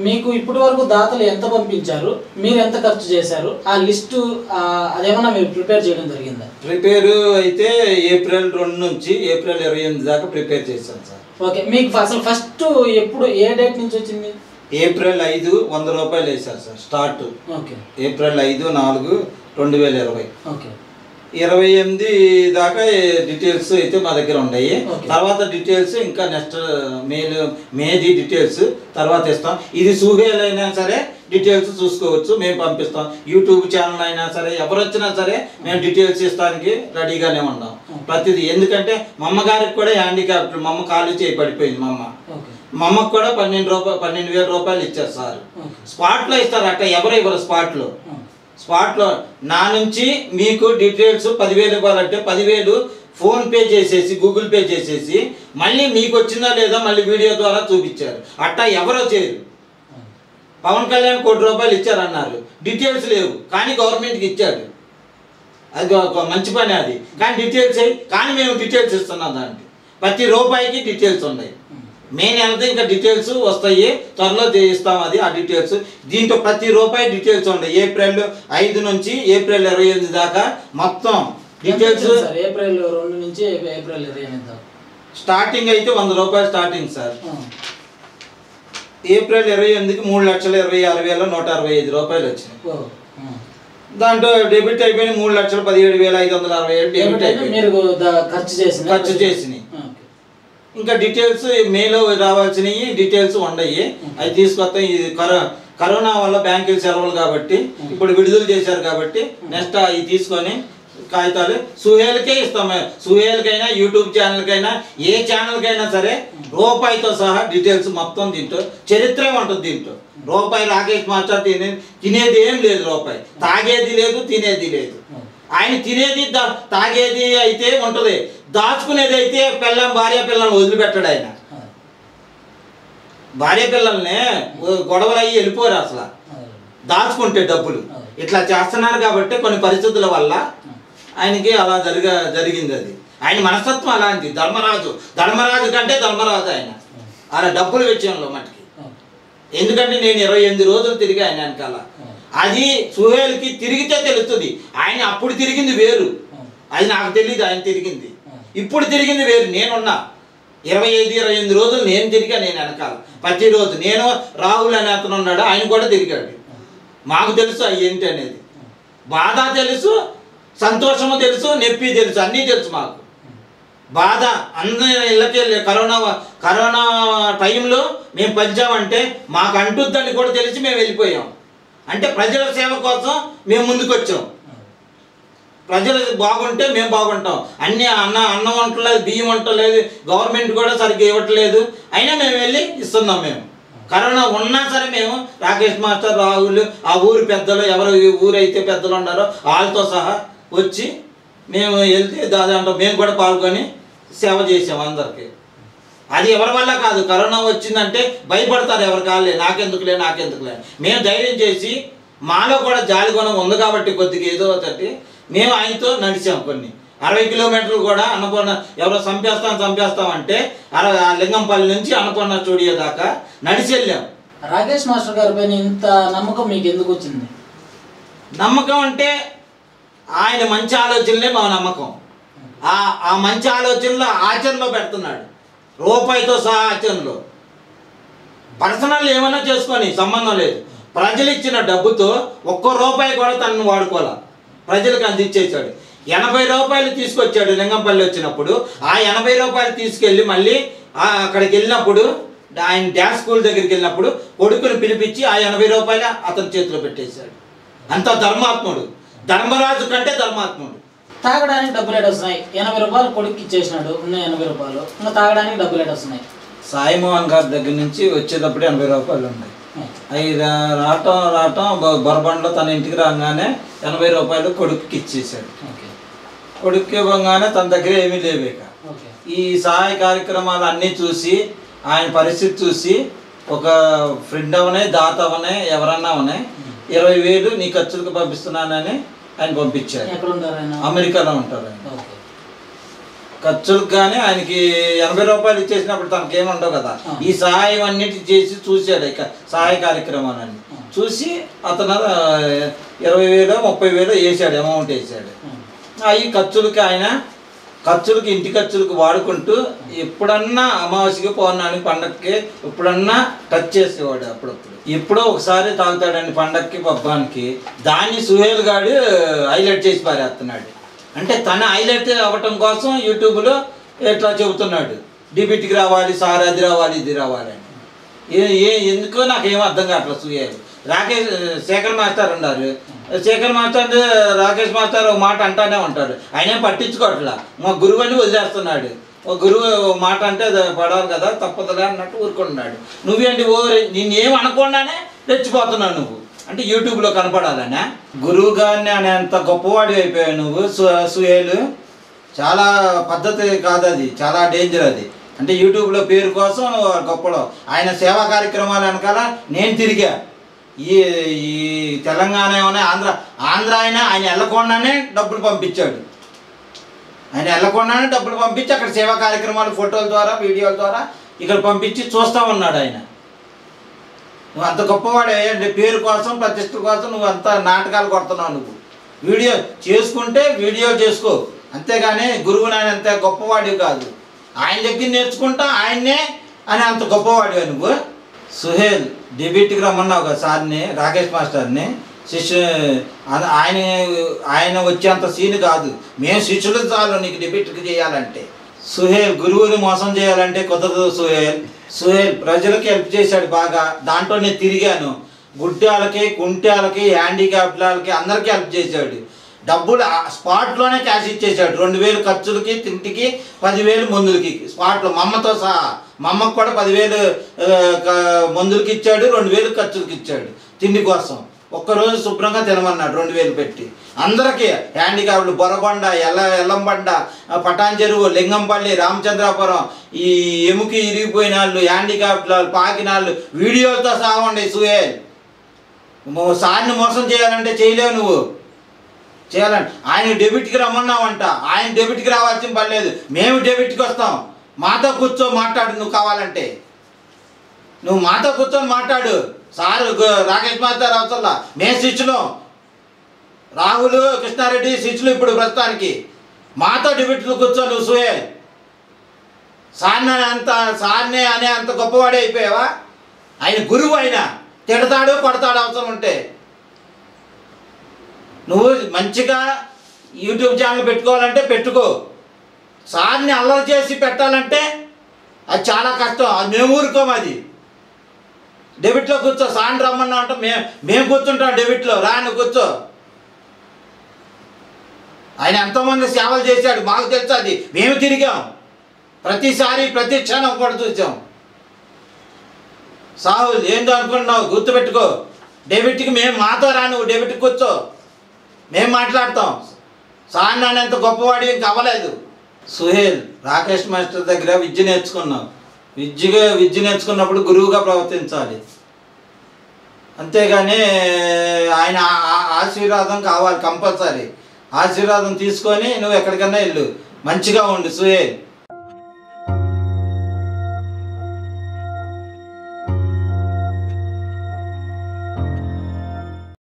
మీకు ఇప్పటి వరకు దాతలు ఎంత పంపించారు, మీరు ఎంత ఖర్చు చేశారు, ఆ లిస్టు అదేమన్నా మీరు ప్రిపేర్ చేయడం జరిగిందా? ప్రిపేర్ అయితే ఏప్రిల్ 2 నుంచి ఏప్రిల్ 28 దాకా ప్రిపేర్ చేశాను సార్. ఓకే, మీకు అసలు ఫస్ట్ ఎప్పుడు ఏ డేట్ నుంచి వచ్చింది? ఏప్రిల్ 5 100 రూపాయలు వేశారు sir start. Okay, April 5/4/2020. Okay, 28 దాకా డీటెయిల్స్ అయితే మా దగ్గర ఉన్నాయి. తర్వాత డీటెయిల్స్ ఇంకా నెక్స్ట్ మేది డీటెయిల్స్ తర్వాత ఇస్తాం. ఇది సుహేల్ అయినా సరే డీటెయిల్స్ చూసుకోవచ్చు, మేము పంపిస్తాం. యూట్యూబ్ ఛానల్ అయినా సరే ఎవరు వచ్చినా సరే మేము డీటెయిల్స్ ఇస్తానికి రెడీగానే ఉన్నాం ప్రతిదీ. ఎందుకంటే మా అమ్మగారికి కూడా హ్యాండిక్యాప్ట్, మా అమ్మ కాలు చేయి పడిపోయింది. మా అమ్మకు కూడా 12,000 రూపాయలు ఇచ్చారు సార్. స్పాట్లో ఇస్తారు, అట్లా ఎవరు ఇవ్వరు స్పాట్లో. నా నుంచి మీకు డీటెయిల్స్ 10,000 ఇవ్వాలంటే 10,000 ఫోన్పే చేసేసి గూగుల్ పే చేసేసి మళ్ళీ మీకు వచ్చిందా లేదా మళ్ళీ వీడియో ద్వారా చూపించారు. అట్టా ఎవరో చేయరు. పవన్ కళ్యాణ్ ₹1 కోటి ఇచ్చారన్నారు, డీటెయిల్స్ లేవు కానీ గవర్నమెంట్కి ఇచ్చాడు. అది ఒక మంచి పని అది. కానీ డీటెయిల్స్ కానీ మేము డీటెయిల్స్ ఇస్తున్నాం. దానికి ప్రతి రూపాయికి డీటెయిల్స్ ఉన్నాయి. మెయిన్ వెళ్తే ఇంకా డీటెయిల్స్ వస్తాయి, త్వరలో ఇస్తాం అది ఆ డీటెయిల్స్. దీంట్లో ప్రతి రూపాయి డీటెయిల్స్ ఉన్నాయి. ఏప్రిల్ 5 నుంచి ఏప్రిల్ 28 దాకా మొత్తం డీటెయిల్స్. ఏప్రిల్ 2 నుంచి ఏప్రిల్ 28 దాకా స్టార్టింగ్ అయితే ₹100 స్టార్టింగ్ సార్. ఏప్రిల్ 28కి 3,26,165 రూపాయలు వచ్చినాయి. దాంట్లో డెబిట్ అయిపోయినాయి 3,17,567 డెబిట్ అయిపోయింది, ఖర్చు చేసినాయి. ఇంకా డీటెయిల్స్ మేలో రావాల్సినవి డీటెయిల్స్ ఉన్నాయి, అవి తీసుకొస్తాం. ఇది కరోనా వల్ల బ్యాంకులు సెలవులు కాబట్టి ఇప్పుడు విడుదల చేశారు కాబట్టి నెక్స్ట్ అవి తీసుకొని కాగితాలు సుహేల్కే ఇస్తాం. సుహేల్కైనా యూట్యూబ్ ఛానల్కైనా ఏ ఛానల్కైనా సరే రూపాయితో సహా డీటెయిల్స్ మొత్తం. దీంట్లో చరిత్ర ఉంటుంది. దీంట్లో రూపాయి రాకేష్ మాస్టర్ తినేది ఏం లేదు, రూపాయి తాగేది లేదు, తినేది లేదు. ఆయన తినేది తాగేది అయితే ఉంటుంది, దాచుకునేది అయితే భార్య పిల్లల్ని వదిలిపెట్టాడు. ఆయన భార్య పిల్లల్ని గొడవలు అయ్యి వెళ్ళిపోరు అసలు, దాచుకుంటే డబ్బులు. ఇట్లా చేస్తున్నారు కాబట్టి కొన్ని పరిస్థితుల వల్ల ఆయనకి అలా జరిగింది. అది ఆయన మనస్తత్వం అలాంటి. ధర్మరాజు కంటే ధర్మరాజు ఆయన అలా డబ్బుల విషయంలో మటుకి. ఎందుకంటే నేను 28 రోజులు తిరిగి ఆయన వెనకాల. అది సుహేల్కి తిరిగితే తెలుస్తుంది. ఆయన అప్పుడు తిరిగింది వేరు, అది నాకు తెలియదు. ఆయన తిరిగింది ఇప్పుడు తిరిగింది వేరు. నేనున్నా 25-28 రోజులు నేను తిరిగా. నేను వెనకాల ప్రతిరోజు నేను రాహుల్ అనే అతను ఉన్నాడు, ఆయన కూడా తిరిగాడు. మాకు తెలుసు అవి ఏంటి అనేది. బాధ తెలుసు, సంతోషము తెలుసు, నొప్పి తెలుసు, అన్నీ తెలుసు మాకు. బాధ అందరి ఇళ్ళకి కరోనా టైంలో మేము పంచామంటే మాకు అంటుద్దని కూడా తెలిసి మేము వెళ్ళిపోయాం. అంటే ప్రజల సేవ కోసం మేము ముందుకు వచ్చాం. ప్రజలు బాగుంటే మేము బాగుంటాం. అన్నం వంటలేదు, బియ్యం వంటలేదు, గవర్నమెంట్ కూడా సరిగ్గా ఇవ్వట్లేదు, అయినా మేము వెళ్ళి ఇస్తున్నాం. మేము కరోనా ఉన్నా సరే మేము రాకేష్ మాస్టర్, రాహుల్, ఆ ఊరు పెద్దలు ఎవరు ఊరైతే పెద్దలు ఉన్నారో వాళ్ళతో సహా వచ్చి మేము వెళ్తే దాంట్లో మేము కూడా పాల్గొని సేవ చేసాం అందరికి. అది ఎవరి వల్ల కాదు. కరోనా వచ్చిందంటే భయపడతారు ఎవరి కాళ్ళే, నాకెందుకులే. మేము ధైర్యం చేసి మాలో కూడా జాలిగుణం ఉంది కాబట్టి కొద్దిగా ఏదో ఒకటి మేము ఆయనతో నడిచాం. కొన్ని 60 కిలోమీటర్లు కూడా అన్నపూర్ణ ఎవరో చంపేస్తామంటే లింగంపల్లి నుంచి అన్నపూర్ణ స్టూడియో దాకా నడిచి వెళ్ళాం. రాకేష్ మాస్టర్ గారి పైన ఇంత నమ్మకం మీకు ఎందుకు వచ్చింది? నమ్మకం అంటే ఆయన మంచి ఆలోచనలే మా నమ్మకం. ఆ మంచి ఆలోచనలు ఆచరణలో పెడుతున్నాడు, రూపాయితో సహా ఆచరణలో. పర్సనల్ ఏమైనా చేసుకొని సంబంధం లేదు. ప్రజలు ఇచ్చిన డబ్బుతో ₹1 కూడా తనను వాడుకోవాలి, ప్రజలకు అందించేశాడు. 80 రూపాయలు తీసుకొచ్చాడు లింగంపల్లి వచ్చినప్పుడు. ఆ 80 రూపాయలు తీసుకెళ్ళి మళ్ళీ అక్కడికి వెళ్ళినప్పుడు ఆయన డ్యాన్స్ స్కూల్ దగ్గరికి వెళ్ళినప్పుడు కొడుకుని పిలిపించి ఆ 80 రూపాయలు అతని చేతిలో పెట్టేశాడు. అంత ధర్మాత్ముడు, ధర్మరాజు కంటే ధర్మాత్ముడు. తాగడానికి డబ్బులు ఎటు వస్తున్నాయి? 80 రూపాయలు కొడుకు ఇచ్చేసినాడు, ఉన్న 80 రూపాయలు. ఇంకా తాగడానికి డబ్బులు ఎటు వస్తున్నాయి? సాయి మోహన్ గారి దగ్గర నుంచి వచ్చేటప్పుడు 80 రూపాయలు ఉన్నాయి. అవి రావటం బొరబండలో తన ఇంటికి రాగానే 80 రూపాయలు కొడుకుకి ఇచ్చేసాడు. కొడుక్కి ఇవ్వగానే తన దగ్గర ఏమీ లేవు. ఇక ఈ సహాయ కార్యక్రమాలు అన్నీ చూసి ఆయన పరిస్థితి చూసి ఒక ఫ్రెండ్ అవనే దాత అవనే ఎవరన్నా అవనే 20,000 నీ ఖర్చులకు పంపిస్తున్నానని ఆయన పంపించారు. అమెరికాలో ఉంటారు ఆయన. ఖర్చులకు కానీ ఆయనకి 80 రూపాయలు ఇచ్చేసినప్పుడు తనకి ఏముండవు కదా. ఈ సహాయం అన్నిటి చేసి చూశాడు ఇక సహాయ కార్యక్రమాలన్నీ చూసి అతను 20,000 30,000 వేసాడు, అమౌంట్ వేసాడు. అవి ఖర్చులకి ఇంటి ఖర్చులకు వాడుకుంటూ ఎప్పుడన్నా అమావాస్యకి పౌర్ణానికి పండగకి ఎప్పుడన్నా టచ్ చేసేవాడు. అప్పుడప్పుడు ఎప్పుడో ఒకసారి తాగుతాడండి పండగకి పబ్బానికి. దాన్ని సుహేల్ గాడు హైలైట్ చేసి పారేస్తున్నాడు. అంటే తన హైలైట్ అవ్వటం కోసం యూట్యూబ్లో ఎట్లా చెబుతున్నాడు, డిబిట్కి రావాలి సార్, అది రావాలి ఇది రావాలి అని. ఎందుకో నాకేమో అర్థం కావట్లేదు. సుహేల్ శేఖర్ మాస్టర్ ఉన్నారు. శేఖర్ మాస్టర్ అంటే రాకేష్ మాస్టర్ ఒక మాట అంటానే ఉంటాడు, ఆయన పట్టించుకోవట్లా. మా గురువు అని వదిలేస్తున్నాడు. ఒక గురువు మాట అంటే పడవాలి కదా, తప్పదులే అన్నట్టు ఊరుకుంటున్నాడు. నువ్వేంటి నిన్నేం అనకుండానే తెచ్చిపోతున్నావు నువ్వు. అంటే యూట్యూబ్లో కనపడాలనే గురువు గారిని అనేంత గొప్పవాడి అయిపోయావు నువ్వు సుహేల్. చాలా పద్ధతి కాదు అది, చాలా డేంజర్ అది. అంటే యూట్యూబ్లో పేరు కోసం గొప్పలో ఆయన సేవా కార్యక్రమాలు వెనకాల నేను తిరిగా. ఈ తెలంగాణ ఏమన్నా ఆంధ్ర ఆయన వెళ్ళకుండానే డబ్బులు పంపించాడు. ఆయన వెళ్ళకుండానే డబ్బులు పంపించి అక్కడ సేవా కార్యక్రమాలు ఫోటోల ద్వారా వీడియోల ద్వారా ఇక్కడ పంపించి చూస్తూ ఉన్నాడు ఆయన. నువ్వు అంత గొప్పవాడే అంటే పేరు కోసం ప్రతిష్ట కోసం నువ్వు అంత నాటకాలు కొడుతున్నావు. నువ్వు వీడియో చేసుకుంటే వీడియో చేసుకో, అంతేగాని గురువుని ఆయన అంత గొప్పవాడివి కాదు. ఆయన దగ్గర నేర్చుకుంటా ఆయన్నే అని అంత గొప్పవాడివే నువ్వు. సుహేల్ డెబ్యూటీకి రమ్మన్నావు కదా సార్ని, రాకేష్ మాస్టర్ని. ఆయన వచ్చేంత సీన్ కాదు. మేము శిష్యులు చాలు నీకు డెబ్యూటీకి చేయాలంటే. సుహేల్ గురువుని మోసం చేయాలంటే కుదరదు. సుహేల్ ప్రజలకి హెల్ప్ చేశాడు బాగా. దాంట్లో నేను తిరిగాను. గుడ్డాలకి కుంటాలకి హ్యాండిక్యాప్లకి అందరికీ హెల్ప్ చేశాడు. డబ్బులు స్పాట్లోనే క్యాష్ ఇచ్చేసాడు. 2,000 ఖర్చులకి, తింటికి, 10,000 మందులకి స్పాట్లో. మా అమ్మతో సహా మా అమ్మకు కూడా 10,000 మందులకి ఇచ్చాడు, 2,000 ఖర్చులకి ఇచ్చాడు తిండి కోసం. ఒక్కరోజు శుభ్రంగా తినమన్నాడు 2,000 పెట్టి. అందరికీ హ్యాండిక్యాప్లు బొరబండ, ఎల్లంబండ, పటాన్ చెరువు, లింగంపల్లి, రామచంద్రాపురం, ఈ ఎముకి ఇరిగిపోయిన వాళ్ళు, హ్యాండిక్యాప్ల పాకిన వాళ్ళు వీడియోలతో సహా ఉండే. సుహేల్ సార్ని మోసం చేయాలంటే చేయలేవు నువ్వు. చేయాలంటే ఆయన డెబిట్కి రమ్మన్నావంట. ఆయన డెబిట్కి రావాల్సిన పని లేదు, మేము డెబిట్కి వస్తాం. మాతో కూర్చో మాట్లాడు. నువ్వు కావాలంటే నువ్వు మాతో కూర్చొని మాట్లాడు. సారు రాకేష్ మాస్టర్ అవసరంలా, మేము శిష్యులు. రాహుల్ కృష్ణారెడ్డి శిష్యులు ఇప్పుడు ప్రస్తుతానికి. మాతో డెబిట్లు కూర్చో నువ్వు సుహేల్. సార్నే అనే అంత గొప్పవాడే అయిపోయావా? ఆయన గురువు, ఆయన తిడతాడు కొడతాడు అవసరం ఉంటే. నువ్వు మంచిగా యూట్యూబ్ ఛానల్ పెట్టుకోవాలంటే పెట్టుకో. సార్ని అల్లరి చేసి పెట్టాలంటే అది చాలా కష్టం. అది మేము ఊరుకోము. అది డెబిట్లో కూర్చో. సార్ని రమ్మన్నా అంటే మేము కూర్చుంటాం డెబిట్లో. రాను కూర్చో. ఆయన ఎంతోమంది సేవలు చేశాడు, మాకు తెలుసు. అది మేము తిరిగాం ప్రతిసారి, ప్రతి క్షణం కూడా చూసాం. సాహుల్ ఏందో అనుకుంటున్నావు, గుర్తుపెట్టుకో. డెబిట్కి మేము మాతో రాను, డెబిట్కి కూర్చో, మేము మాట్లాడతాం. సార్ నాన్నెంత గొప్పవాడి ఇంక అవ్వలేదు. సుహేల్ రాకేష్ మాస్టర్ దగ్గర విద్య నేర్చుకున్నావు. విద్య నేర్చుకున్నప్పుడు గురువుగా ప్రవర్తించాలి, అంతేగాని ఆయన ఆశీర్వాదం కావాలి కంపల్సరీ. ఆశీర్వాదం తీసుకొని నువ్వు ఎక్కడికన్నా వెళ్ళు, మంచిగా ఉండు సుహేల్.